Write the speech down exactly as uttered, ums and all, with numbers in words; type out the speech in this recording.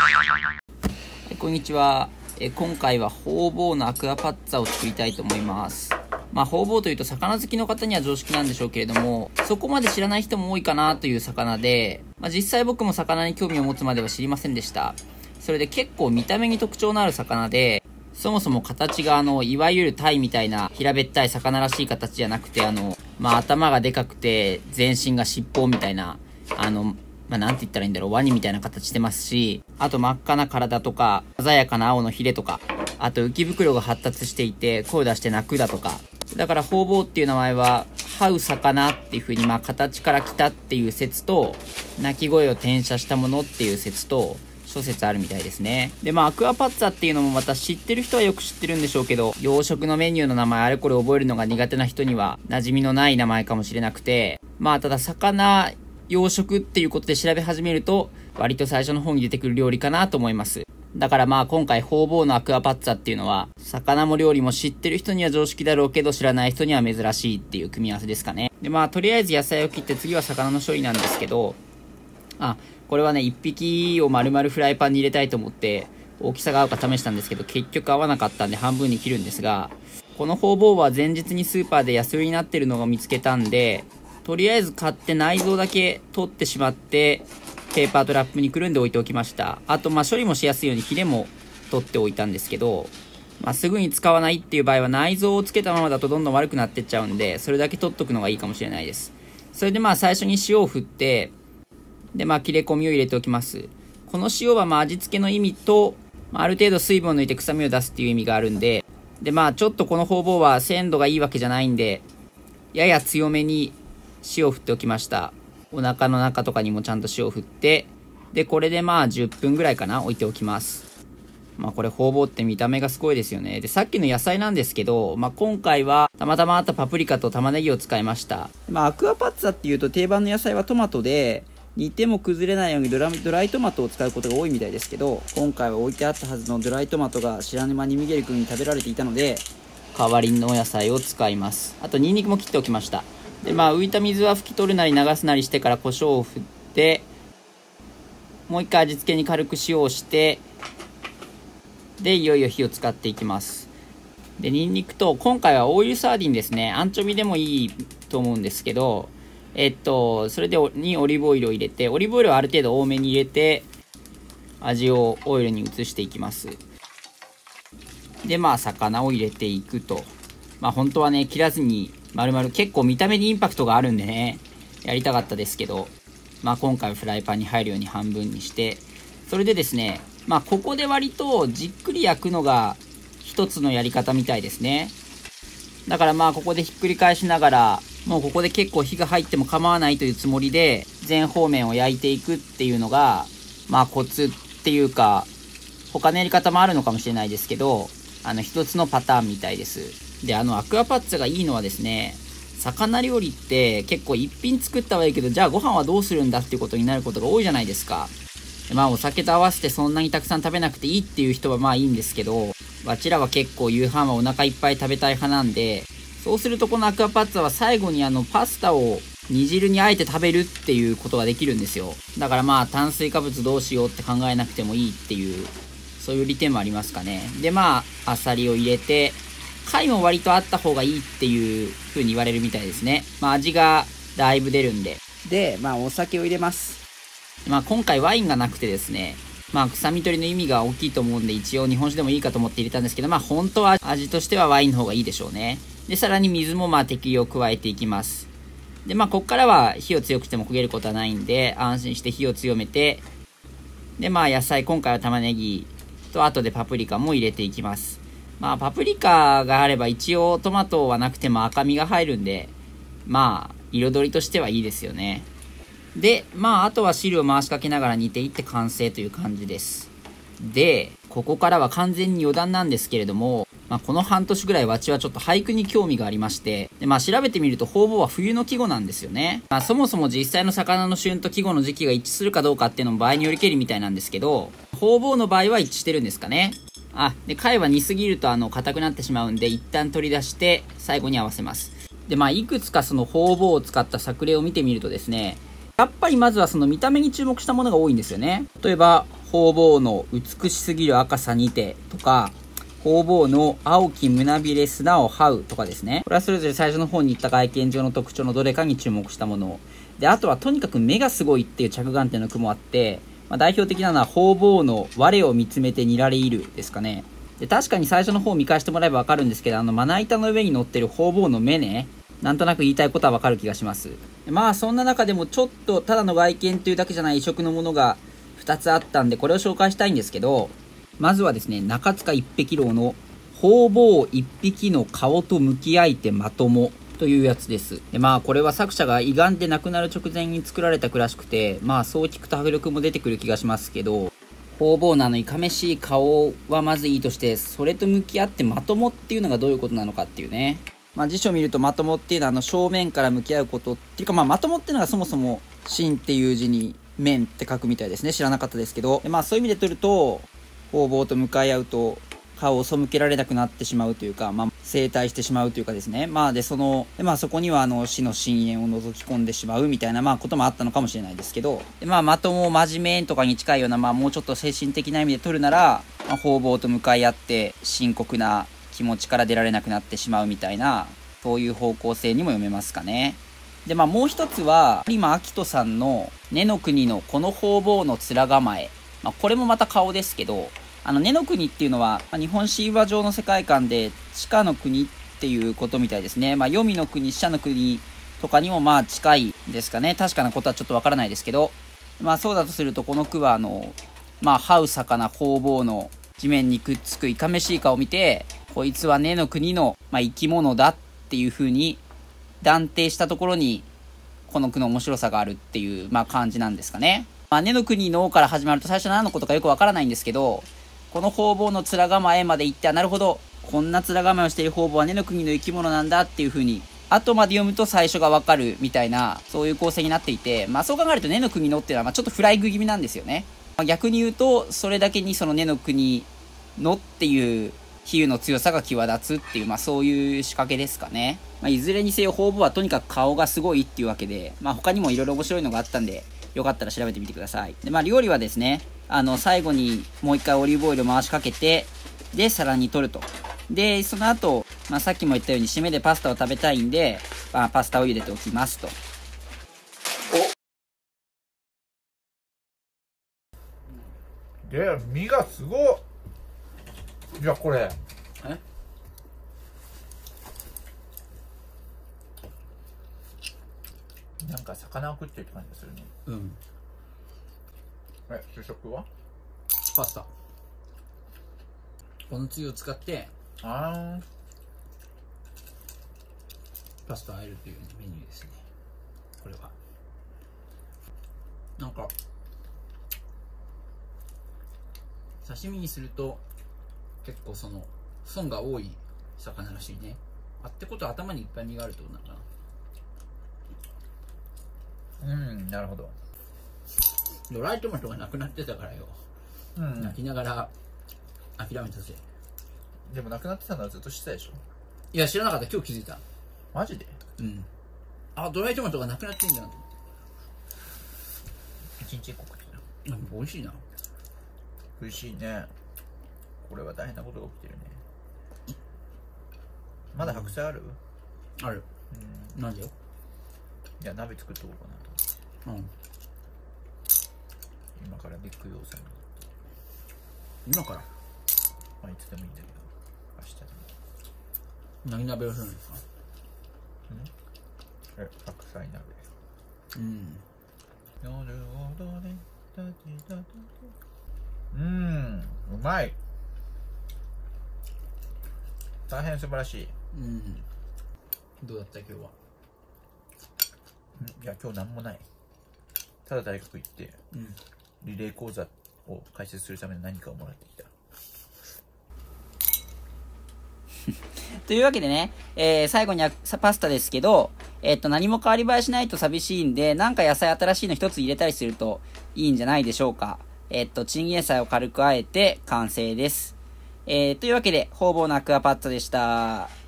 こんにちは。え今回はホウボウのアクアパッツァを作りたいと思います。まあ、ホウボウというと魚好きの方には常識なんでしょうけれども、そこまで知らない人も多いかなという魚で、まあ、実際僕も魚に興味を持つまでは知りませんでした。それで結構見た目に特徴のある魚で、そもそも形があの、いわゆるタイみたいな平べったい魚らしい形じゃなくて、あの、まあ、頭がでかくて全身が尻尾みたいな、あの、まあ、なんて言ったらいいんだろう、ワニみたいな形してますし、あと真っ赤な体とか、鮮やかな青のヒレとか、あと浮き袋が発達していて、声を出して鳴くだとか。だから、ホウボウっていう名前は、這う魚っていう風に、まあ、形から来たっていう説と、鳴き声を転写したものっていう説と、諸説あるみたいですね。で、まあ、アクアパッツァっていうのもまた知ってる人はよく知ってるんでしょうけど、洋食のメニューの名前あれこれ覚えるのが苦手な人には、馴染みのない名前かもしれなくて、まあ、ただ、魚、洋食っていうことで調べ始めると、割と最初の方に出てくる料理かなと思います。だからまあ今回ホウボウのアクアパッツァっていうのは、魚も料理も知ってる人には常識だろうけど知らない人には珍しいっていう組み合わせですかね。でまあとりあえず野菜を切って次は魚の処理なんですけど、あ、これはね一匹を丸々フライパンに入れたいと思って大きさが合うか試したんですけど結局合わなかったんで半分に切るんですが、このホウボウは前日にスーパーで安売りになってるのを見つけたんで、とりあえず買って内臓だけ取ってしまって、ペーパーとラップにくるんで置いておきました。あと、まあ処理もしやすいようにヒレも取っておいたんですけど、まあすぐに使わないっていう場合は内臓をつけたままだとどんどん悪くなってっちゃうんで、それだけ取っとくのがいいかもしれないです。それでまあ最初に塩を振って、でまあ切れ込みを入れておきます。この塩はまあ味付けの意味と、まあ、ある程度水分を抜いて臭みを出すっていう意味があるんで、でまあちょっとこのホウボウは鮮度がいいわけじゃないんで、やや強めに塩を振っておきました。お腹の中とかにもちゃんと塩を振って、で、これでまあじゅっぷんぐらいかな、置いておきます。まあこれホウボウって見た目がすごいですよね。で、さっきの野菜なんですけど、まあ今回はたまたまあったパプリカと玉ねぎを使いました。まあアクアパッツァっていうと定番の野菜はトマトで、煮ても崩れないようにドラ、ドライトマトを使うことが多いみたいですけど、今回は置いてあったはずのドライトマトが知らぬ間にミゲル君に食べられていたので、代わりのお野菜を使います。あとニンニクも切っておきました。でまあ浮いた水は拭き取るなり流すなりしてから胡椒を振って、もう一回味付けに軽く塩をして、でいよいよ火を使っていきます。でニンニクと今回はオイルサーディンですね。アンチョビでもいいと思うんですけど、えっとそれでにオリーブオイルを入れて、オリーブオイルはある程度多めに入れて味をオイルに移していきます。でまあ魚を入れていくと、まあ本当はね切らずに丸々、結構見た目にインパクトがあるんでね、やりたかったですけど、まあ今回はフライパンに入るように半分にして、それでですね、まあここで割とじっくり焼くのが一つのやり方みたいですね。だからまあここでひっくり返しながら、もうここで結構火が入っても構わないというつもりで、全方面を焼いていくっていうのが、まあコツっていうか、他のやり方もあるのかもしれないですけど、あの一つのパターンみたいです。で、あの、アクアパッツァがいいのはですね、魚料理って結構一品作ったはいいけど、じゃあご飯はどうするんだっていうことになることが多いじゃないですか。まあお酒と合わせてそんなにたくさん食べなくていいっていう人はまあいいんですけど、わちらは結構夕飯はお腹いっぱい食べたい派なんで、そうするとこのアクアパッツァは最後にあのパスタを煮汁にあえて食べるっていうことができるんですよ。だからまあ炭水化物どうしようって考えなくてもいいっていう、そういう利点もありますかね。でまあ、アサリを入れて、貝も割とあった方がいいっていう風に言われるみたいですね。まあ味がだいぶ出るんで。で、まあお酒を入れます。まあ今回ワインがなくてですね、まあ臭み取りの意味が大きいと思うんで一応日本酒でもいいかと思って入れたんですけど、まあ本当は味としてはワインの方がいいでしょうね。で、さらに水もまあ適量加えていきます。で、まあこっからは火を強くしても焦げることはないんで、安心して火を強めて、でまあ野菜、今回は玉ねぎと後でパプリカも入れていきます。まあパプリカがあれば一応トマトはなくても赤みが入るんで、まあ彩りとしてはいいですよね。でまああとは汁を回しかけながら煮ていって完成という感じです。でここからは完全に余談なんですけれども、まあ、この半年ぐらいわちはちょっと俳句に興味がありまして、でまあ調べてみるとホウボウは冬の季語なんですよね。まあそもそも実際の魚の旬と季語の時期が一致するかどうかっていうのも場合によりけりみたいなんですけど、ホウボウの場合は一致してるんですかね。あ、で、貝は煮すぎるとあの、硬くなってしまうんで、一旦取り出して、最後に合わせます。で、まあ、いくつかそのホウボウを使った作例を見てみるとですね、やっぱりまずはその見た目に注目したものが多いんですよね。例えば、 方々の美しすぎる赤さにてとか、方々の青き胸びれ砂を這うとかですね。これはそれぞれ最初の方に言った外見上の特徴のどれかに注目したもの。で、あとはとにかく目がすごいっていう着眼点の句もあって、まあ、代表的なのは方々の我を見つめてにられいるですかね。で、確かに最初の方を見返してもらえばわかるんですけど、あのまな板の上に乗ってる方々の目ね、なんとなく言いたいことはわかる気がします。まあそんな中でもちょっとただの外見というだけじゃない異色のものがふたつあったんで、これを紹介したいんですけど、まずはですね、中塚一匹狼の方々一匹の顔と向き合いてまともというやつです。で、まあこれは作者が胃がんで亡くなる直前に作られた句らしくて、まあそう聞くと迫力も出てくる気がしますけど、方々のあのいかめしい顔はまずいいとして、それと向き合ってまともっていうのがどういうことなのかっていうね。まあ辞書を見るとまともっていうのはあの正面から向き合うことっていうか、まあまともっていうのがそもそも真っていう字に面って書くみたいですね。知らなかったですけど。で、まあそういう意味で取ると、方々と向かい合うと顔を背けられなくなってしまうというか、まあ正対してしまうというかですね。まあで、その、でまあそこにはあの死の深淵を覗き込んでしまうみたいなまあこともあったのかもしれないですけど、でまあまとも真面目とかに近いようなまあもうちょっと精神的な意味で取るなら、まあ、方々と向かい合って深刻な気持ちから出られなくなってしまうみたいな、そういう方向性にも読めますかね。で、まあもう一つは、有馬明人さんの根の国のこの方々の面構え。まあこれもまた顔ですけど、あの根の国っていうのは、まあ、日本神話上の世界観で地下の国っていうことみたいですね。まあ黄泉の国、死者の国とかにもまあ近いですかね。確かなことはちょっとわからないですけど、まあそうだとするとこの句はあの、まあ這う魚方々の地面にくっつくいかめしい顔を見て、こいつは根の国の、まあ、生き物だっていう風に断定したところにこの句の面白さがあるっていう、まあ、感じなんですかね。まあ、根の国のから始まると最初何のことかよくわからないんですけど、この方々の面構えまで行って、なるほど、こんな面構えをしている方々は根の国の生き物なんだっていう風に後まで読むと最初がわかるみたいな、そういう構成になっていて、まあそう考えると根の国のっていうのはまあちょっとフライング気味なんですよね。まあ、逆に言うとそれだけにその根の国のっていう比喩の強さが際立つっていう、まあそういう仕掛けですかね。まあ、いずれにせよ方々はとにかく顔がすごいっていうわけで、まあ他にもいろいろ面白いのがあったんで、よかったら調べてみてください。で、まあ料理はですね、あの最後にもう一回オリーブオイルを回しかけて、で皿に取ると。で、その後、まあさっきも言ったように締めでパスタを食べたいんで、まあ、パスタを茹でておきますと。 で、身がすごっ。いや、これ。 えなんか魚を食ってるって感じがするね。 うん。 え、主食はパスタ。このつゆを使って、 あー。 パスタを和えるというメニューですね。これは。なんか、刺身にすると、結構その、損が多い魚らしいね。あってことは頭にいっぱい身があるってことなのかな。 うん、なるほど。 ドライトマトがなくなってたからよ。 うん、 泣きながら諦めたぜ。 でもなくなってたのはずっと知ってたでしょ。 いや、知らなかった。今日気づいた。 マジで。 うん。あ、ドライトマトがなくなってんじゃんと思って。 一日一個食ってた。 うん、美味しいな。 美味しいね。これは大変なことが起きてるね。まだ白菜ある？ ある。 うん。 なんでよ。 いや、鍋作っとこうかなと思って。 うん。 今からビッグヨーサに。 今からまあ、いつでもいいんだけど。明日でも。 何鍋をするんですか？ え、白菜鍋。 うん。 なるほどね。うーん、うまい。大変素晴らしい。 うん。どうだった今日は？ いや、今日なんもない。ただ大学行って、 うん。 リレー講座を開設するための何かをもらってきた。 というわけでね、えー、最後にパスタですけど、えっと、何も変わり映えしないと寂しいんで、なんか野菜新しいの一つ入れたりするといいんじゃないでしょうか。えっと、チンゲン菜を軽くあえて完成です。えー、というわけで、方々のアクアパッツァでした。